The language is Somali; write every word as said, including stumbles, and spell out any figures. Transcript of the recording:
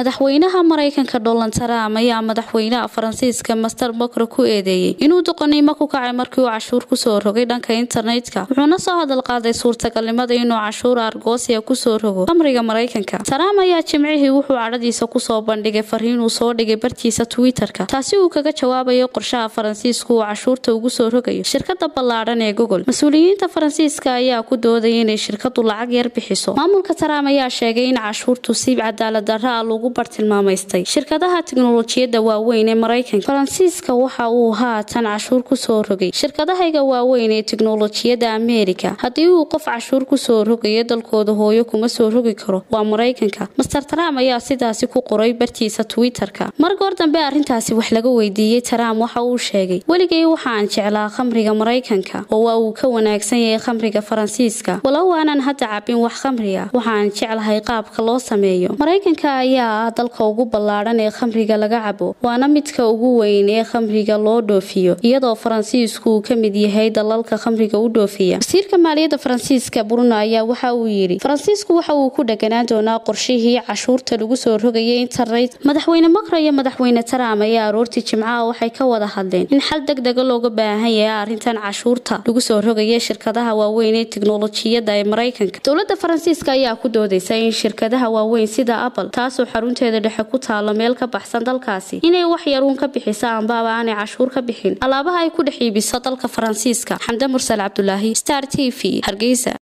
madaxweynaha Mareykanka Donald Trump ayaa madaxweynaha Faransiiska Master Macron ku eedeeyay inuu doqonnimo ku kacay markii uu cashuur ku soo rogay dhanka internetka wuxuuna soo hadal qaaday suurtagalnimada inuu cashuur argosiya ku soo rogo amriga Mareykanka. Trump ayaa jimcihii wuxuu cadhadiisa ku soo bandhigay fariin uu soo dhigay bartiisa Twitterka taasi uu kaga jawaabayo qorshaha Faransiisku uu cashuurta ugu soo rogayo shirkadda ballaaran ee Google. Mas'uuliyiinta Faransiiska ayaa ku dooday inay shirkadu lacag yar bixiso. Maamulka Trump ayaa sheegay in cashuurtu si cadaalad darro ah lagu bartilmaameystay shirkadaha tiknoolajiyadda waaweyn ee Mareykanka. Faransiiska waxa uu haatan cashuur ku soo rogay shirkadaha waaweyn ee tiknoolajiyadda Ameerika. Haddii uu qof cashuur ku soo rogayo dalkooda hooyo kuma soo rogi karo waa Mareykanka. Master Trump ayaa sidaasi ku qoray bartiisa Twitterka. Mar goor dambe arrintaasi wax laga weydiiyay Trump waxa uu sheegay waligay waxaan jeclaa khamriga Mareykanka oo waa uu ka wanaagsan yahay khamriga Faransiiska. Walow aanan hadda cabin wax khamri ah waxaan jeclahay qaabka loo sameeyo. Mareykanka ayaa dalka ugu ballaaran ee khamriga laga cabo waana midka ugu weyn ee khamriga loo dhoofiyo iyadoo Faransiisku uu ka mid yahay dalalka khamriga u dhoofiya. Wasiirka maaliyadda Faransiiska Bruno ayaa waxa uu yiri Faransiisku waxa uu ku dhaganaan doonaa qorshihii cashuurta lagu soo rogayay internet. Madaxweyne Macron iyo madaxweyne Trump ayaa aroortii Jimcaha waxay ka wada hadleen in xal degdeg ah looga baahan yahay arrintan cashuurta lagu soo rogayay shirkadaha waaweyn ee tiknoolajiyadda ee Mareykanka. Dowladda Faransiiska ayaa ku doodaysa in shirkadaha waaweyn sida Apple taasoo xarunteeda dhexe ku taalo meel ka baxsan dalkaasi inay wax yar uun ka bixiso amba aanay cashuur ka bixin alaabaha ay ku dhex iibiso dalka Faransiiska. Xamda Mursal Cabdullaahi, Star T V, Hargeysa.